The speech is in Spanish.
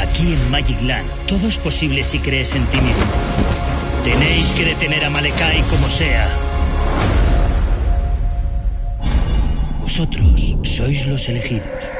Aquí en Magic Land, todo es posible si crees en ti mismo. Tenéis que detener a Malekai como sea. Vosotros sois los elegidos.